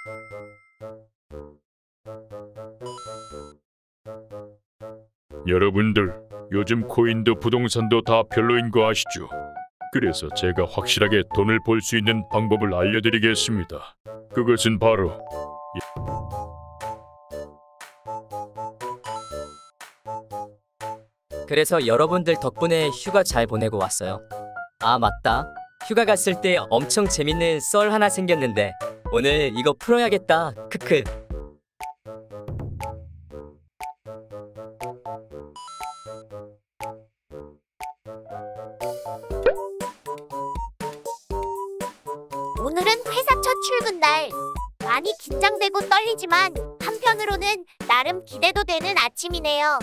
여러분들, 요즘 코인도 부동산도 다 별로인 거 아시죠? 그래서 제가 확실하게 돈을 벌 수 있는 방법을 알려드리겠습니다. 그것은 바로 그래서 여러분들 덕분에 휴가 잘 보내고 왔어요. 아 맞다. 휴가 갔을 때 엄청 재밌는 썰 하나 생겼는데 오늘 이거 풀어야겠다. 크크. 오늘은 회사 첫 출근 날. 많이 긴장되고 떨리지만 한편으로는 나름 기대도 되는 아침이네요.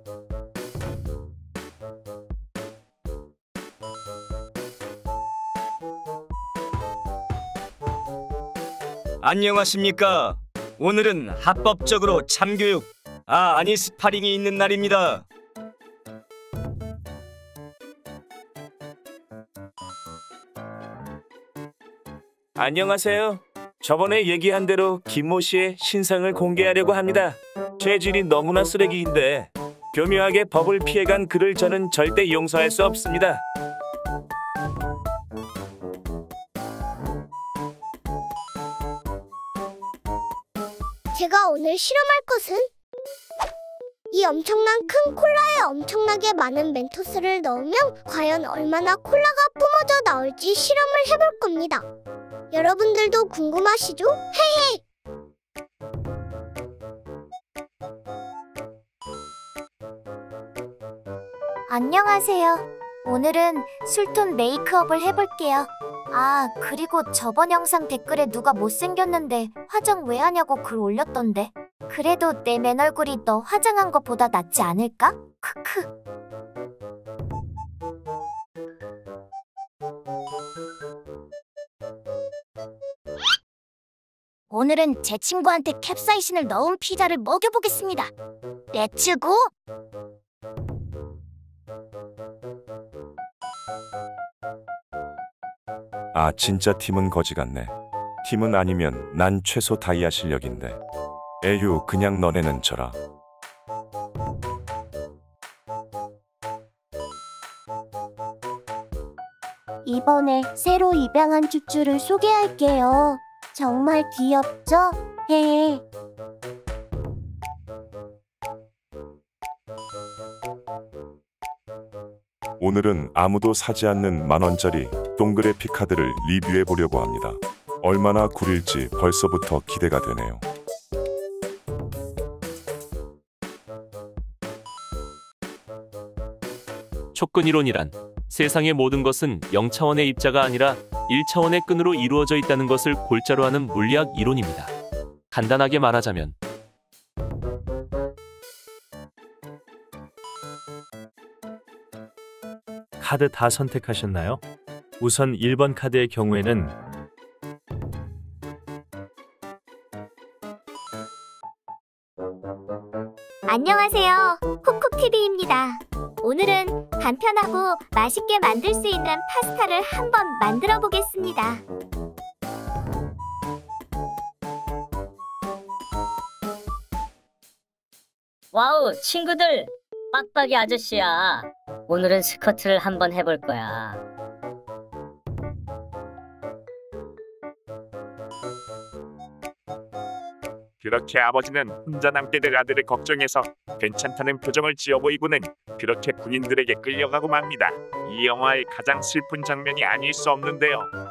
안녕하십니까. 오늘은 합법적으로 참교육, 아니 스파링이 있는 날입니다. 안녕하세요. 저번에 얘기한 대로 김모 씨의 신상을 공개하려고 합니다. 재질이 너무나 쓰레기인데 교묘하게 법을 피해간 그를 저는 절대 용서할 수 없습니다. 제가 오늘 실험할 것은 이 엄청난 큰 콜라에 엄청나게 많은 멘토스를 넣으면 과연 얼마나 콜라가 뿜어져 나올지 실험을 해볼 겁니다. 여러분들도 궁금하시죠? 헤헤! 안녕하세요. 오늘은 술톤 메이크업을 해볼게요. 아, 그리고 저번 영상 댓글에 누가 못생겼는데 화장 왜 하냐고 글 올렸던데. 그래도 내 맨 얼굴이 너 화장한 것보다 낫지 않을까? 크크. 오늘은 제 친구한테 캡사이신을 넣은 피자를 먹여보겠습니다. 렛츠고! 아, 진짜 팀은 거지 같네. 팀은 아니면 난 최소 다이아 실력인데. 에휴, 그냥 너네는 져라. 이번에 새로 입양한 쭈쭈를 소개할게요. 정말 귀엽죠? 헤헤. 오늘은 아무도 사지 않는 만원짜리 동그레 피카드를 리뷰해 보려고 합니다. 얼마나 구릴지 벌써부터 기대가 되네요. 촉근이론이란 세상의 모든 것은 0차원의 입자가 아니라 1차원의 끈으로 이루어져 있다는 것을 골자로 하는 물리학 이론입니다. 간단하게 말하자면 카드 다 선택하셨나요? 우선 1번 카드의 경우에는 안녕하세요. 콕콕TV입니다. 오늘은 간편하고 맛있게 만들 수 있는 파스타를 한번 만들어 보겠습니다. 와우, 친구들! 빡빡이 아저씨야. 오늘은 스쿼트를 한번 해볼 거야. 그렇게 아버지는 혼자 남게 될 아들을 걱정해서 괜찮다는 표정을 지어 보이고는 그렇게 군인들에게 끌려가고 맙니다. 이 영화의 가장 슬픈 장면이 아닐 수 없는데요.